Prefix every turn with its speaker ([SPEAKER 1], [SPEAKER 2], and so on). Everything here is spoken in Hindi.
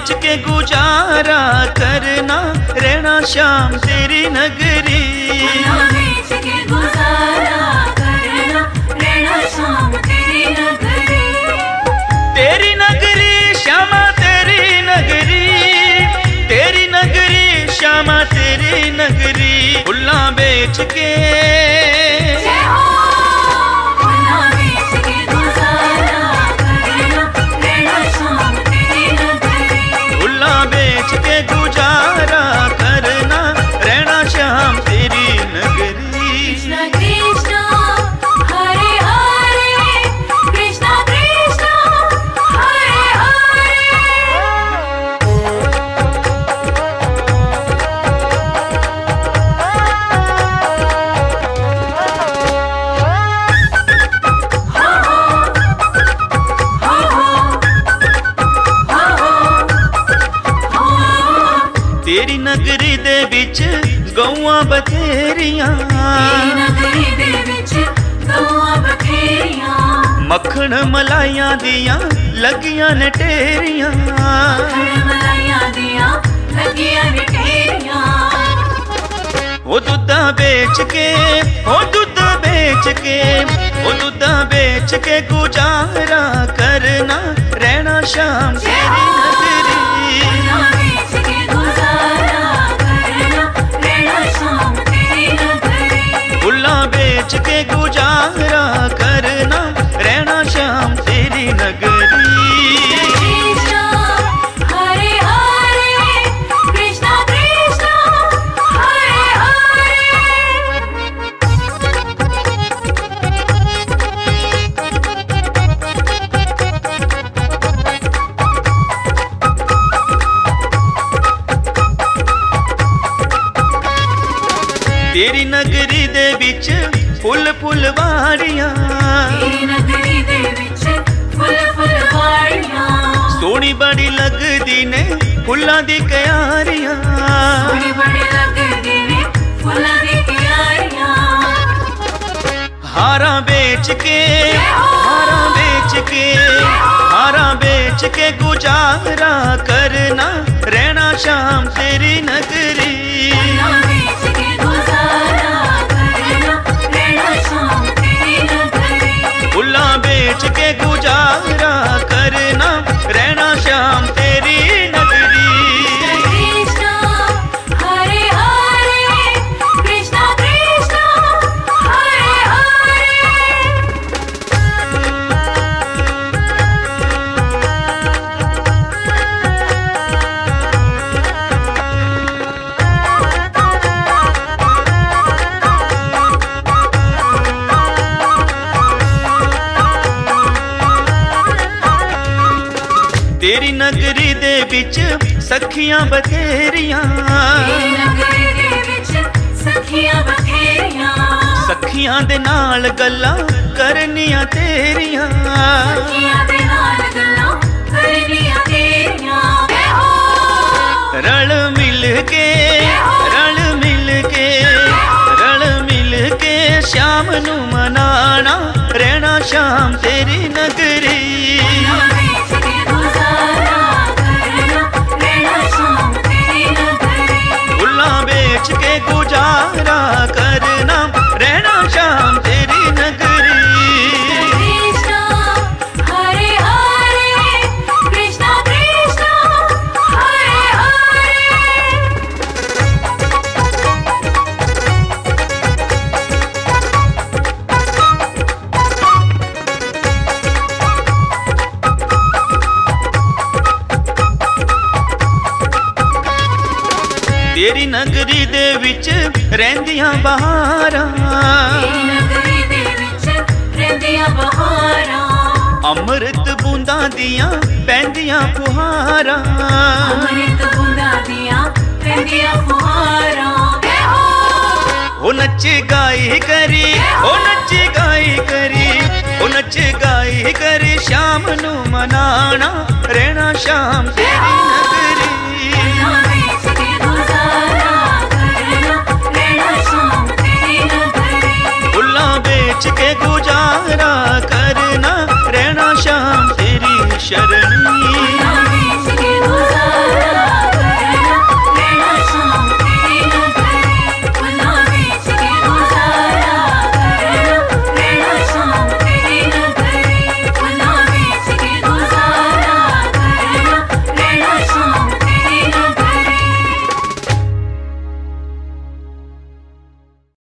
[SPEAKER 1] बेच के गुजारा करना, रहना शाम तेरी नगरी।
[SPEAKER 2] फुल्ला बेच के गुजारा करना, रहना शाम तेरी नगरी।
[SPEAKER 1] तेरी नगरी श्यामा तेरी नगरी, तेरी नगरी श्यामा तेरी नगरी। फुल्ला बेच के गुजारा करना, रहना श्याम तेरी नगरी।
[SPEAKER 2] कृष्णा कृष्णा हरे हरे, कृष्णा कृष्णा हरे
[SPEAKER 1] तेरी नगरी दे विच गौआं बथेरियां,
[SPEAKER 2] तेरी नगरी दे विच गौआं बथेरियां।
[SPEAKER 1] मक्खन मलाइयां दियां लगियां ने ढेरियां,
[SPEAKER 2] मक्खन मलाइयां दियां लगियां ने ढेरियां।
[SPEAKER 1] ओ दुद्धा बेच के, ओ दुद्ध बेच के, ओ दुद्धा बेच के गुजारा करना, रहना शाम तेरी नगरी। फुल्ला बेच के गुजारा करना, रहना शाम तेरी नगरी।
[SPEAKER 2] कृष्णा हरे हरे, कृष्णा कृष्णा हरे
[SPEAKER 1] तेरी नगरी दे विच फुल फुलवारियां,
[SPEAKER 2] तेरी नगरी दे विच फुल फुलवारियां।
[SPEAKER 1] सोहनी बड़ी लगदी ने फुल्लां दी क्यारियां,
[SPEAKER 2] सोहनी बड़ी लगदी ने फुल्लां दी क्यारियां।
[SPEAKER 1] हारा बेच के, हारा बेच के, हारा बेच के गुजारा करना, रहना शाम तेरी नगरी। फुल्ला बेच के गुजारा करना, रहना शाम तेरी नगरी।
[SPEAKER 2] कृष्णा हरे हरे, कृष्णा कृष्णा हरे
[SPEAKER 1] तेरी नगरी दे विच सखियां बथेरियां,
[SPEAKER 2] तेरी नगरी दे विच सखियां बथेरियां।
[SPEAKER 1] सखियां दे नाल गल्लां करनियां तेरियां,
[SPEAKER 2] सखियां दे नाल गल्लां करनियां तेरियां।
[SPEAKER 1] रल मिल के, रल मिल के, रल मिल के श्याम नू मनाना, रहना शाम तेरी नगरी। फुल्ला बेच के गुजारा करना, रहना शाम तेरी नगरी।
[SPEAKER 2] कृष्णा हरे हरे, कृष्णा कृष्णा हरे
[SPEAKER 1] तेरी नगरी दे विच रहिंदियां बहारां,
[SPEAKER 2] तेरी नगरी दे विच रहिंदियां बहारां।
[SPEAKER 1] अमृत बूंदां दियां पैंदियां फुहारां,
[SPEAKER 2] अमृत बूंदां दियां पैंदियां फुहारां।
[SPEAKER 1] ओ नच गाई करी, ओ नच गाई करी, ओ नच गाई करी श्याम नू मनाना, रहना शाम तेरी नगरी।